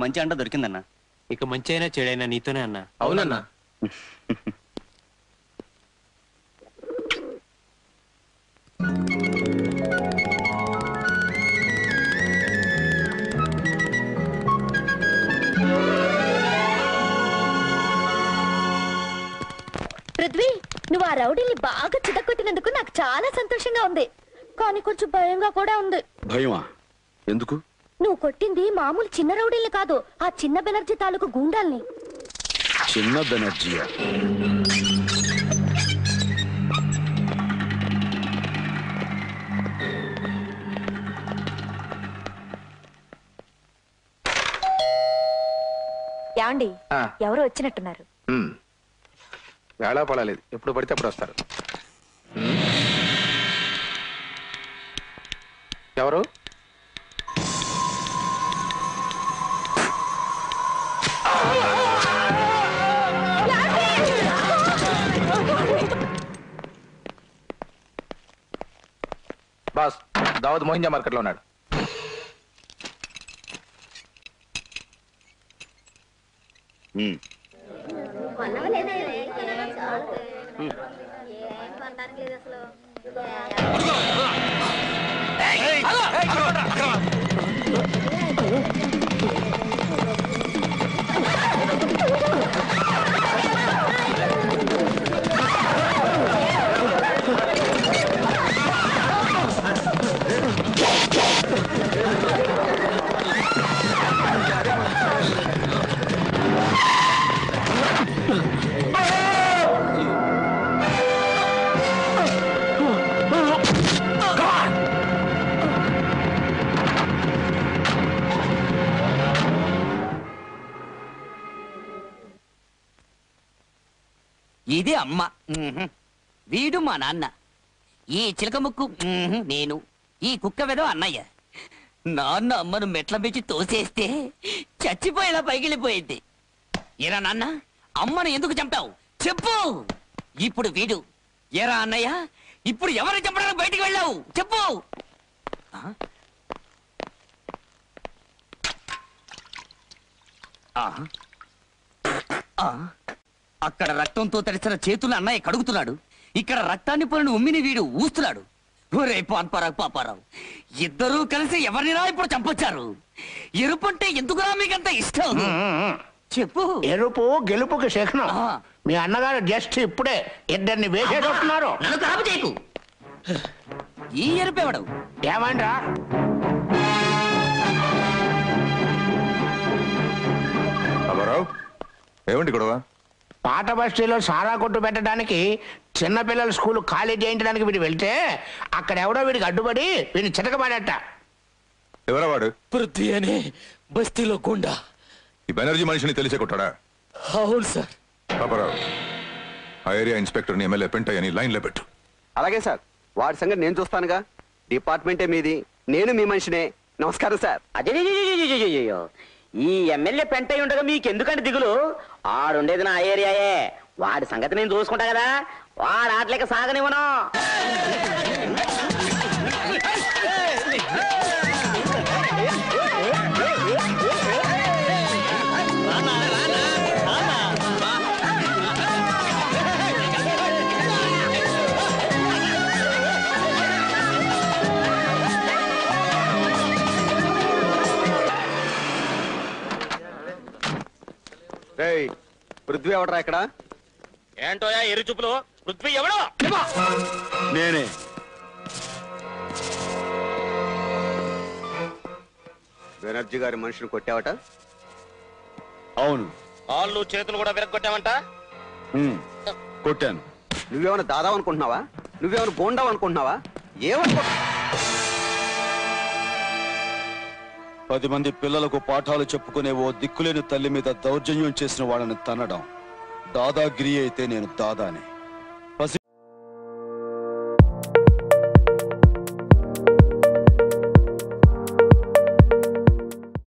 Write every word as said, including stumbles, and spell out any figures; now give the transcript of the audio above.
మంచి అండ దొరికిందన్నా. ఇక మంచి అయినా చెడైనా నీతోనే అన్నా. అవునన్నా. పృథ్వీ, నువ్వు ఆ రౌడీని బాగా చితకొట్టినందుకు నాకు చాలా సంతోషంగా ఉంది, కానీ కొంచెం భయంగా కూడా ఉంది. భయమా? ఎందుకు? నువ్వు కొట్టింది మామూలు చిన్న రౌడీల్ని కాదు, ఆ చిన్న బెనర్జీ తాలూకు గూండాల్ని. చిన్న బెనర్జీయా? యాండి, ఎవరు వచ్చినట్టున్నారు. వేళా పడలేదు, ఎప్పుడు పడితే అప్పుడు వస్తారు. ఎవరు? బాస్, దావద్ మోహింజా మార్కెట్ లో ఉన్నాడు. ఇది అమ్మ, వీడు మా నాన్న, ఈ చిలక ముక్కు నేను, ఈ కుక్క వెదో అన్నయ్య. నాన్న అమ్మను మెట్ల పెంచి తోసేస్తే చచ్చిపోయేలా పైకిలిపోయింది. ఎరా నాన్న, అమ్మను ఎందుకు చంపావు చెప్పు. ఇప్పుడు వీడు. ఎరా అన్నయ్య, ఇప్పుడు ఎవరు చంపడానికి బయటికి వెళ్ళావు చెప్పు. అక్కడ రక్తంతో తడిసిన చేతులు అన్నయ్య కడుగుతున్నాడు, ఇక్కడ రక్తాన్ని పోలిన ఉమ్మిని వీడు ఊస్తున్నాడు. ఒరే పాన్పరావు పాపారావు, ఇద్దరూ కలిసి ఎవరినిరా ఇప్పుడు చంపొచ్చారు? ఎరుపంటే ఎందుకురా మీకంత ఇష్టం చెప్పు. ఎరుపు గెలుపుకి శిఖనం. మీ అన్నగారు జస్ట్ ఇప్పుడే ఇద్దరిని వేసేటట్టున్నారు. నన్ను కాపు చేయకు. ఈ ఎరుపెవడు? ఏమండ్రా? ఏమండి గొడవ? పాత బస్తీలో సారా కొట్టు పెట్టడానికి చిన్నపిల్లల స్కూల్ ఖాళీ చేయించడానికి వీడు వెళ్తే అక్కడ ఎవడో వీడికి అడ్డుపడి వీడిని చితకబడట. ఎవరా వాడు? పృథ్వీ అని బస్తీలో గుండా. ఈ బెనర్జీ మనిషిని తెలిసే కొట్టాడా? అవును సార్. పాపారావు, ఆ ఏరియా ఇన్స్పెక్టర్ని ఎమ్మెల్యే పెంటయ్యని లైన్లో పెట్టు. అలాగే సార్, వాడి సంగతి నేను చూస్తానుగా. డిపార్ట్మెంటే మీది, నేను మీ మనిషినే. నమస్కారం సార్. అజయ్యో, ఈ ఎమ్మెల్యే పెంటయ్య ఉండగా మీకెందుకంటే దిగులు? ఆడుండేది నా ఏరియాయే, వాడి సంగతి నేను చూసుకుంటా కదా. వాడు ఆటలేక సాగనివ్వను. పృథ్వీ ఎవడరా ఇక్కడ? ఏంటోయా ఎరు చూపులు? పృథ్వీ ఎవడో? నేనే. బెనర్జీ గారి మనిషిని కొట్టావట? అవును. కాళ్ళు చేతులు కూడా విరగొట్టావంట? కొట్టాను. నువ్వేమైనా దాదావు అనుకుంటున్నావా? నువ్వేమైనా గోండావు అనుకుంటున్నావా? ఏమనుకో. పది మంది పిల్లలకు పాఠాలు చెప్పుకునే ఓ దిక్కులేని తల్లి మీద దౌర్జన్యం చేసిన వాళ్ళని తన్నడం దాదాగిరి అయితే నేను దాదానే.